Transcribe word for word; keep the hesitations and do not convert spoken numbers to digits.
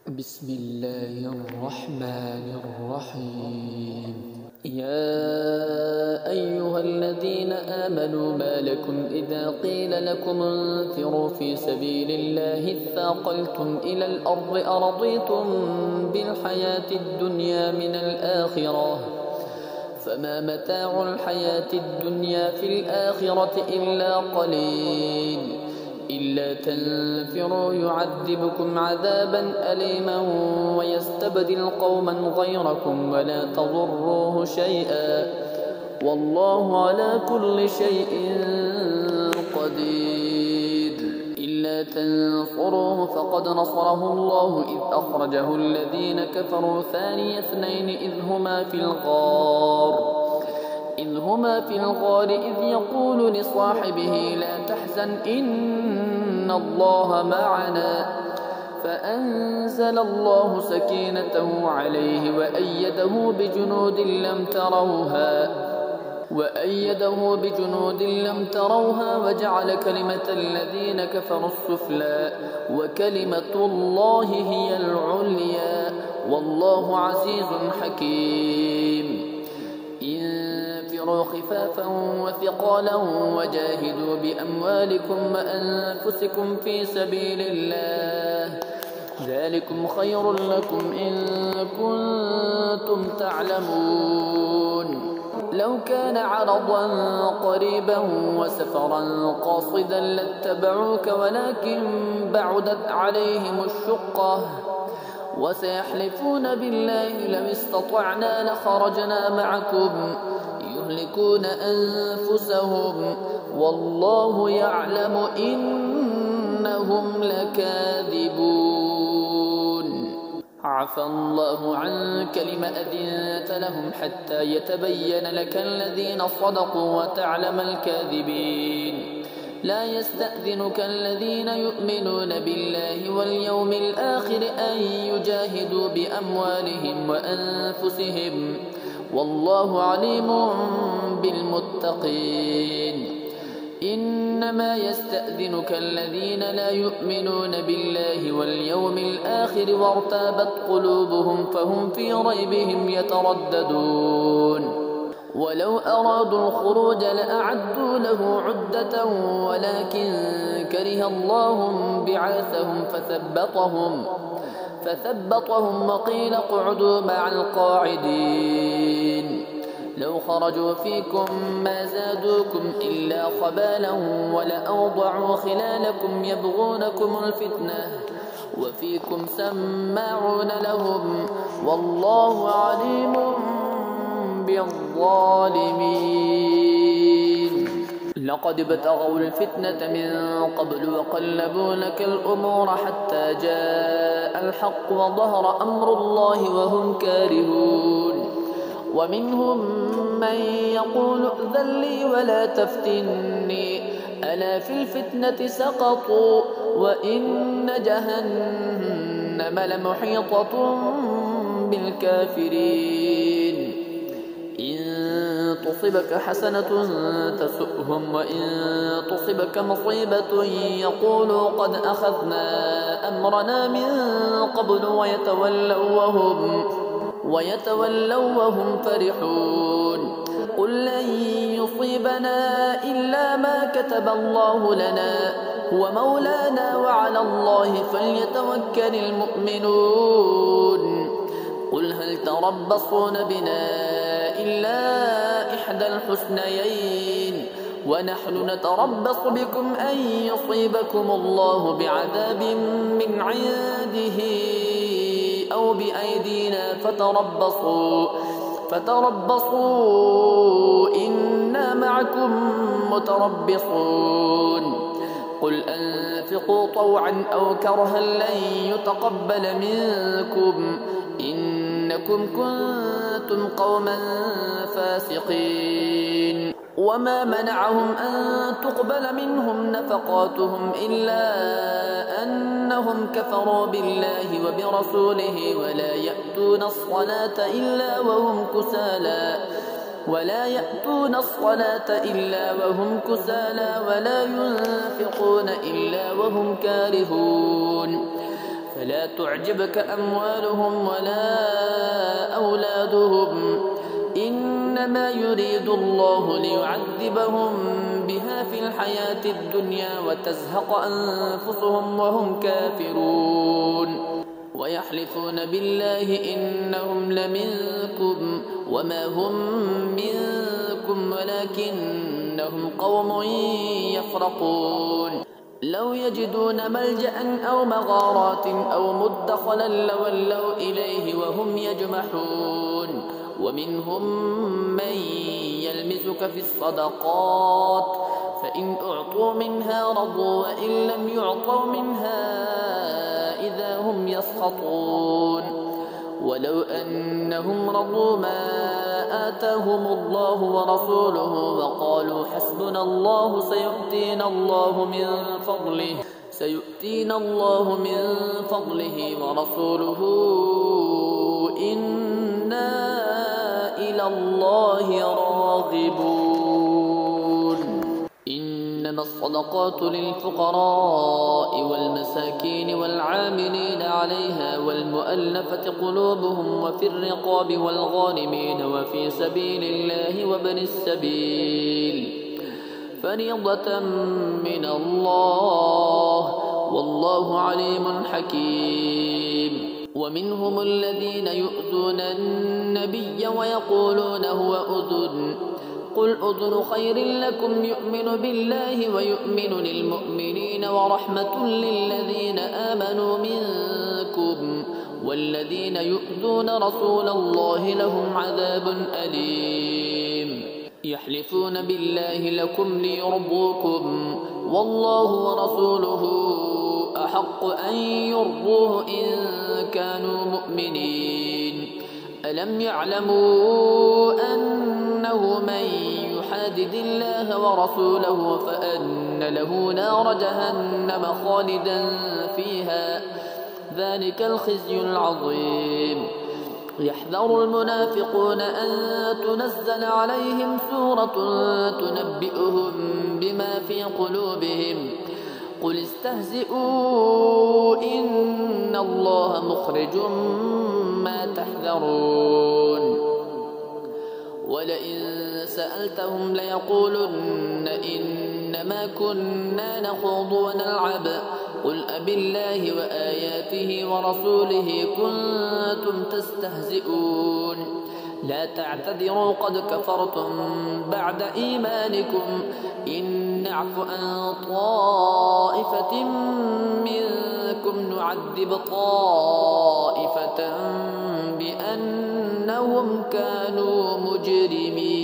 بسم الله الرحمن الرحيم. يا أيها الذين آمنوا ما لكم إذا قيل لكم انفروا في سبيل الله اثاقلتم إلى الأرض أرضيتم بالحياة الدنيا من الآخرة فما متاع الحياة الدنيا في الآخرة إلا قليل إلا تنفروا يعذبكم عذابا أليما ويستبدل قوما غيركم ولا تضروه شيئا والله على كل شيء قدير. إلا تنصروه فقد نصره الله إذ أخرجه الذين كفروا ثاني اثنين إذ هما في الغار إذ هما في الغار إذ يقول لصاحبه لا تحزن إن الله معنا فأنزل الله سكينته عليه وأيده بجنود لم تروها وأيده بجنود لم تروها وجعل كلمة الذين كفروا السفلى وكلمة الله هي العليا والله عزيز حكيم. انفروا خفافا وثقالا وجاهدوا بأموالكم وأنفسكم في سبيل الله ذلكم خير لكم إن كنتم تعلمون. لو كان عرضا قريبا وسفرا قاصدا لاتبعوك ولكن بعدت عليهم الشقة وسيحلفون بالله لو استطعنا لخرجنا معكم يهلكون أنفسهم والله يعلم إنهم لكاذبون. عفى الله عنك لما أذنت لهم حتى يتبين لك الذين صدقوا وتعلم الكاذبين. لا يستأذنك الذين يؤمنون بالله واليوم الآخر أن يجاهدوا بأموالهم وأنفسهم والله عليم بالمتقين. إنما يستأذنك الذين لا يؤمنون بالله واليوم الآخر وارتابت قلوبهم فهم في ريبهم يترددون. ولو أرادوا الخروج لأعدوا له عدة ولكن كره الله بعاثهم فثبطهم فثبطهم وقيل اقعدوا مع القاعدين. لو خرجوا فيكم ما زادوكم إلا خبالا ولأوضعوا خلالكم يبغونكم الفتنة وفيكم سماعون لهم والله عليم بالظالمين. لقد ابتغوا الفتنة من قبل وقلبوا لك الأمور حتى جاء الحق وظهر أمر الله وهم كارهون. ومنهم من يقول ائذن لي ولا تفتني ألا في الفتنة سقطوا وإن جهنم لمحيطة بالكافرين. إن تصبك حسنة تسؤهم وإن تصبك مصيبة يقولوا قد أخذنا أمرنا من قبل ويتولوا وهم ويتولوا وهم فرحون. قل لن يصيبنا إلا ما كتب الله لنا هو مولانا وعلى الله فليتوكل المؤمنون. قل هل تربصون بنا إلا إحدى الحسنيين ونحن نتربص بكم أن يصيبكم الله بعذاب من عنده أو بأيدينا فتربصوا فتربصوا إنا معكم متربصون. قل أنفقوا طوعا أو كرها لن يتقبل منكم إنكم كنتم قوما فاسقين. وما منعهم أن تقبل منهم نفقاتهم إلا أنهم كفروا بالله وبرسوله ولا يأتون الصلاة إلا وهم كسالى ولا يأتون الصلاة إلا وهم كسالى ولا ينفقون إلا وهم كارهون. فلا تعجبك أموالهم ولا أولادهم إنما يريد الله ليعذبهم بها في الحياة الدنيا وتزهق أنفسهم وهم كافرون ويحلفون بالله إنهم لمنكم وما هم منكم ولكنهم قوم يفرقون لو يجدون ملجأ أو مغارات أو مدخلا لولوا إليه وهم يجمحون ومنهم من يلمزك في الصدقات فإن أعطوا منها رضوا وإن لم يعطوا منها إذا هم يسخطون ولو أنهم رضوا ما آتاهم الله ورسوله وقالوا حسبنا الله سيؤتينا الله من فضله سيؤتينا الله من فضله ورسوله إنا إلى الله راغبون إنما الصدقات للفقراء والمساكين والعاملين عليها والمؤلفة قلوبهم وفي الرقاب والغارمين وفي سبيل الله وابن السبيل فريضة من الله والله عليم حكيم ومنهم الذين يؤذون النبي ويقولون هو أذن قل أذن خير لكم يؤمن بالله ويؤمن للمؤمنين ورحمة للذين آمنوا منكم والذين يؤذون رسول الله لهم عذاب أليم يحلفون بالله لكم ليرضوكم والله ورسوله أحق أن يرضوه إن كانوا مؤمنين ألم يعلموا أنه من يحادد الله ورسوله فأن له نار جهنم خالدا فيها ذلك الخزي العظيم يحذر المنافقون أن تنزل عليهم سورة تنبئهم بما في قلوبهم قل استهزئوا إن الله مخرج ما تحذرون ولئن سألتهم ليقولن إنما كنا نخوض ونلعب قل أبالله وآياته ورسوله كنتم تستهزئون لا تعتذروا قد كفرتم بعد إيمانكم إن نعف عن طائفة منكم نعذب طائفة بأنهم كانوا مجرمين.